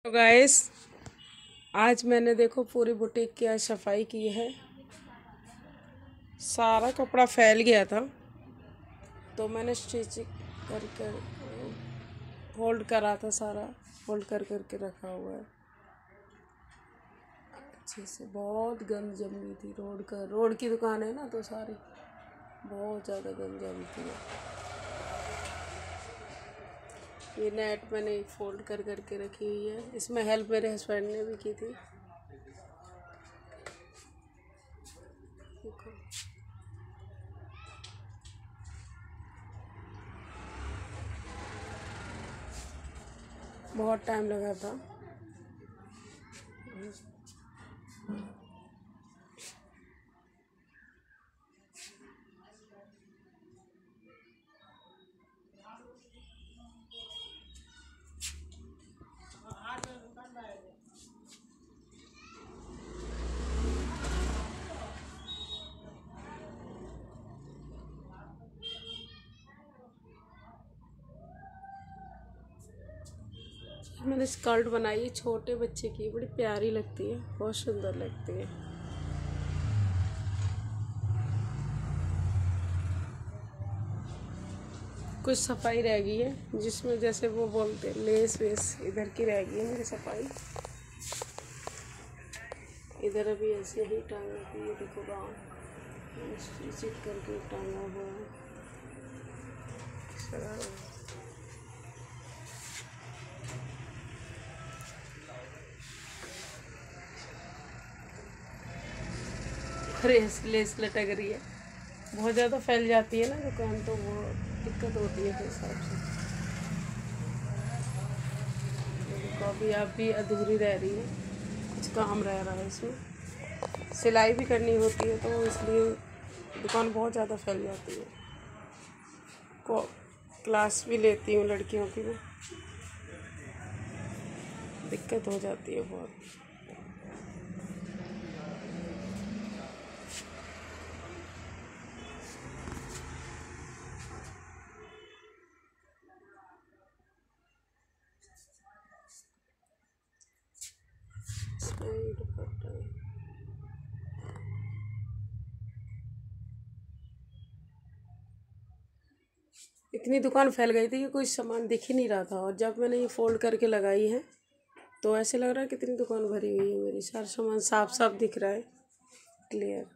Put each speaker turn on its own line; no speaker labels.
तो गाइस, आज मैंने देखो पूरी बुटीक की आज सफाई की है। सारा कपड़ा फैल गया था तो मैंने स्टिचिंग कर कर होल्ड करा था, सारा होल्ड कर करके रखा हुआ है अच्छे से। बहुत गंद जमी थी। रोड की दुकान है ना, तो सारी बहुत ज़्यादा गंद जमती है। ये नेट मैंने फोल्ड कर करके रखी हुई है। इसमें हेल्प मेरे हस्बैंड ने भी की थी। देखो, बहुत टाइम लगा था। मैंने स्कर्ट बनाई है छोटे बच्चे की, बड़ी प्यारी लगती है, बहुत सुंदर लगती है। कुछ सफाई रह गई है जिसमें जैसे वो बोलते हैं लेस वेस इधर की रह गई है मेरी सफाई। इधर अभी ऐसे ही टांगा की, ये देखो गाँव स्टिच करके टांगा हुआ है। लेस लटक रही है, बहुत ज़्यादा फैल जाती है ना दुकान, तो वो दिक्कत होती है फिर हिसाब से। तो अभी आप भी अधूरी रह रही है, कुछ काम रह रहा है इसमें। सिलाई भी करनी होती है तो इसलिए दुकान बहुत ज़्यादा फैल जाती है। क्लास भी लेती हूँ लड़कियों की, मैं दिक्कत हो जाती है बहुत। इतनी दुकान फैल गई थी कि कोई सामान दिख ही नहीं रहा था, और जब मैंने ये फोल्ड करके लगाई है तो ऐसे लग रहा है कितनी दुकान भरी हुई है मेरी। सारा सामान साफ साफ दिख रहा है, क्लियर।